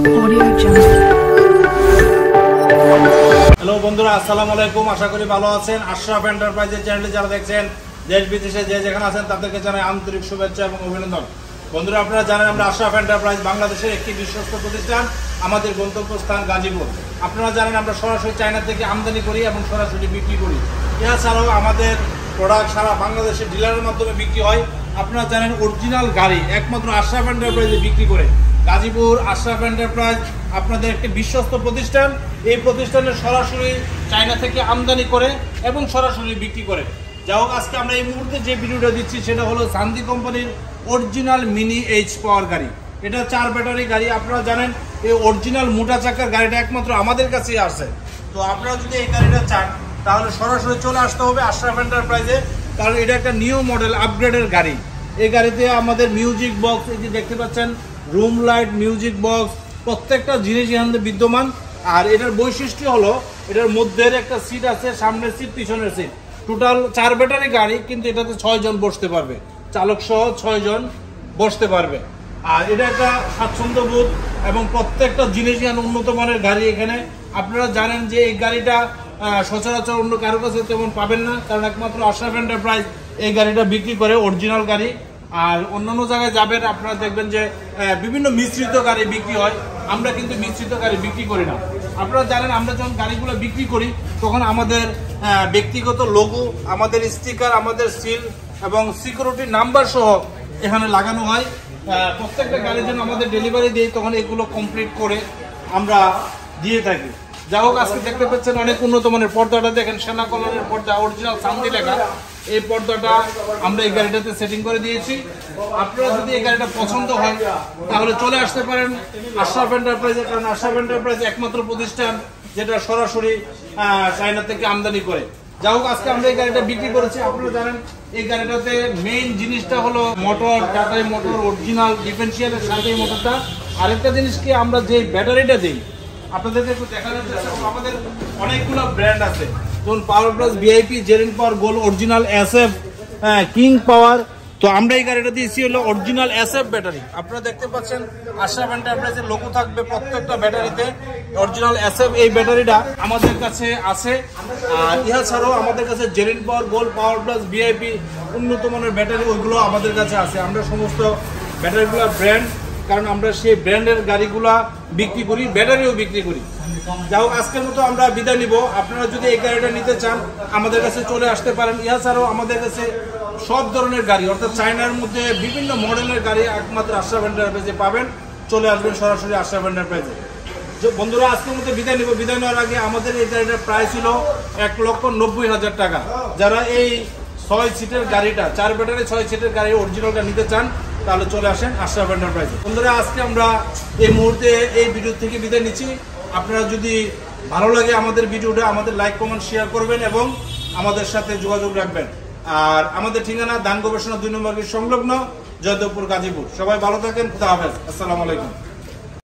Hello বন্ধুরা, আসসালামু আলাইকুম। আশা করি ভালো আছেন। আশরাফ এন্টারপ্রাইজের চ্যানেলে যারা দেখছেন, দেশ বিদেশে যে যেখানে আছেন তাদেরকে জানাই আন্তরিক শুভেচ্ছা এবং অভিনন্দন। বন্ধুরা, আপনারা জানেন আমরা আশরাফ এন্টারপ্রাইজ বাংলাদেশের একটি বিশ্বস্ত প্রতিষ্ঠান। আমাদের গন্তব্যস্থান গাজীপুর। আপনারা জানেন আমরা সরাসরি চায়না থেকে আমদানি করি এবং সরাসরি বিক্রি করি। এছাড়াও আমাদের প্রোডাক্ট সারা বাংলাদেশের ডিলারের মাধ্যমে বিক্রি হয়। আপনারা জানেন অরিজিনাল গাড়ি একমাত্র আশরাফ এন্টারপ্রাইজে বিক্রি করে। গাজীপুর আশরাফ এন্টারপ্রাইজ আপনাদের একটি বিশ্বস্ত প্রতিষ্ঠান। এই প্রতিষ্ঠানে সরাসরি চায়না থেকে আমদানি করে এবং সরাসরি বিক্রি করে। যাই হোক, আজকে আমরা এই মুহূর্তে যে ভিডিওটা দিচ্ছি সেটা হলো শান্তি কোম্পানির অরিজিনাল মিনি এইচ পাওয়ার গাড়ি। এটা 4 ব্যাটারি গাড়ি। আপনারা জানেন এই অরিজিনাল মোটা চাকার গাড়িটা একমাত্র আমাদের কাছেই আসে। তো আপনারা যদি এই গাড়িটা চান তাহলে সরাসরি চলে আসতে হবে আশরাফ এন্টারপ্রাইজে, কারণ এটা একটা নিউ মডেল আপগ্রেডের গাড়ি। এই গাড়িতে আমাদের মিউজিক বক্স, এই যে দেখতে পাচ্ছেন রুম লাইট, মিউজিক বক্স, প্রত্যেকটা জিনিস এখানে বিদ্যমান। আর এটার বৈশিষ্ট্য হলো এটার মধ্যের একটা সিট আছে, সামনের সিট, পিছনের সিট। টোটাল 4 ব্যাটারি গাড়ি, কিন্তু এটাতে 6 জন বসতে পারবে, চালক সহ 6 জন বসতে পারবে। আর এটা একটা স্বাচ্ছন্দ্যবোধ এবং প্রত্যেকটা জিনিস এখানে উন্নত মানের গাড়ি। এখানে আপনারা জানেন যে এই গাড়িটা সচরাচর অন্য কারো কাছে তেমন পাবেন না, কারণ একমাত্র আশরাফ এন্টারপ্রাইজ এই গাড়িটা বিক্রি করে, অরিজিনাল গাড়ি। আর অন্যান্য জায়গায় যাবেন আপনারা দেখবেন যে বিভিন্ন মিশ্রিত গাড়ি বিক্রি হয়। আমরা কিন্তু মিশ্রিত গাড়ি বিক্রি করি না। আপনারা জানেন আমরা যখন গাড়িগুলো বিক্রি করি তখন আমাদের ব্যক্তিগত লোগো, আমাদের স্টিকার, আমাদের সিল এবং সিকিউরিটি নাম্বার সহ এখানে লাগানো হয়। প্রত্যেকটা গাড়ির জন্য আমাদের ডেলিভারি দিই, তখন এগুলো কমপ্লিট করে আমরা দিয়ে থাকি। যাই হোক, আজকে দেখতে পাচ্ছেন অনেক উন্নত মানের পর্দাটা দেখেন, সেনা কলরের পর্দা, অরিজিনাল শান্তি লেখা। এই পর্দাটা আমরা এই গাড়িটাতে সেটিং করে দিয়েছি। আপনারা যদি এই গাড়িটা পছন্দ হয় তাহলে চলে আসতে পারেন আশরাফ এন্টারপ্রাইজে, কারণ আশরাফ এন্টারপ্রাইজ একমাত্র প্রতিষ্ঠান যেটা সরাসরি চায়না থেকে আমদানি করে। যাই হোক, আজকে আমরা এই গাড়িটা বিক্রি করেছি। আপনারা জানেন এই গাড়িটাতে মেইন জিনিসটা হলো মোটর, টাটাই মোটর অরিজিনাল ডিফারেন্সিয়ালের সাথে এই মোটরটা। আরেকটা জিনিস কি, আমরা যে ব্যাটারিটা দিই আপনাদেরকে একটু দেখানোর চেষ্টা করব। আমাদের অনেকগুলো ব্র্যান্ড আছে, যেমন power plus, VIP, Jerin power, gold, original SF, king power. তো আমরা এই গাড়িটা দিয়েছি হলো অরিজিনাল এসএফ ব্যাটারি। আপনারা দেখতে পাচ্ছেন আশরাফ এন্টারপ্রাইজের লোগো থাকবে প্রত্যেকটা ব্যাটারিতে, অরিজিনাল এসএফ এই ব্যাটারিটা আমাদের কাছে আছে। আর ইহা ছাড়াও আমাদের কাছে Jerin power, gold, power plus, VIP উন্নত মানের ব্যাটারি ওইগুলো আমাদের কাছে আছে। আমরা সমস্ত ব্যাটারিগুলো ব্র্যান্ড, কারণ আমরা সেই ব্র্যান্ডের গাড়িগুলা বিক্রি করি, ব্যাটারিও বিক্রি করি। যাই হোক, আজকের মতো আমরা বিদায় নিব। আপনারা যদি এই গাড়িটা নিতে চান আমাদের কাছে চলে আসতে পারেন। এছাড়াও আমাদের কাছে সব ধরনের গাড়ি, অর্থাৎ চায়নার মধ্যে বিভিন্ন মডেলের গাড়ি একমাত্র আশরাফ এন্টারপ্রাইজে পাবেন। চলে আসবেন সরাসরি আশরাফ এন্টারপ্রাইজে। বন্ধুরা, আজকের মধ্যে বিদায় নিব। বিদায় নেওয়ার আগে আমাদের এই গাড়িটার প্রাইস ছিল 1,90,000 টাকা। যারা এই 6 সিটের গাড়িটা, 4 ব্যাটারি 6 সিটের গাড়ি অরিজিনালটা নিতে চান তাহলে চলে আসেন আশরাফ এন্টারপ্রাইজে। বন্ধুরা, আজকে আমরা এই মুহূর্তে এই ভিডিও থেকে বিদায় নিচ্ছি। আপনারা যদি ভালো লাগে আমাদের ভিডিওটা, আমাদের লাইক, কমেন্ট, শেয়ার করবেন এবং আমাদের সাথে যোগাযোগ রাখবেন। আর আমাদের ঠিকানা ধান গবেষণা 2 নম্বর সংলগ্ন, জয়দেবপুর, গাজীপুর। সবাই ভালো থাকেন। খুদা হাফেজ। আসসালামু আলাইকুম।